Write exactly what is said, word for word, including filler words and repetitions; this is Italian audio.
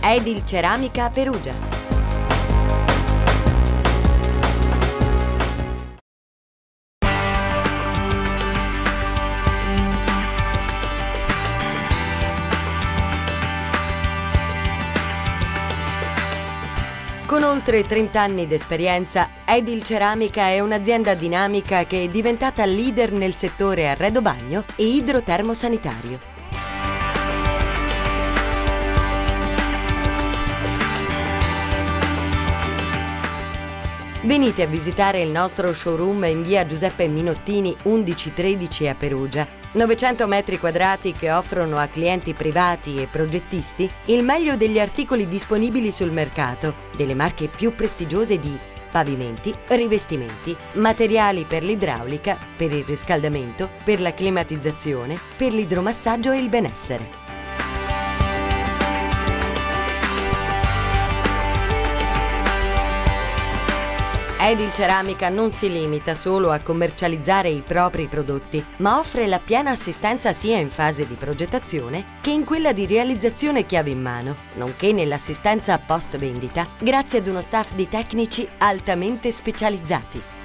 Edil Ceramica a Perugia. Con oltre trenta anni d'esperienza, Edil Ceramica è un'azienda dinamica che è diventata leader nel settore arredo bagno e idrotermosanitario. Venite a visitare il nostro showroom in via Giuseppe Minottini millecentotredici a Perugia. novecento metri quadrati che offrono a clienti privati e progettisti il meglio degli articoli disponibili sul mercato, delle marche più prestigiose di pavimenti, rivestimenti, materiali per l'idraulica, per il riscaldamento, per la climatizzazione, per l'idromassaggio e il benessere. Edil Ceramica non si limita solo a commercializzare i propri prodotti, ma offre la piena assistenza sia in fase di progettazione che in quella di realizzazione chiave in mano, nonché nell'assistenza post vendita, grazie ad uno staff di tecnici altamente specializzati.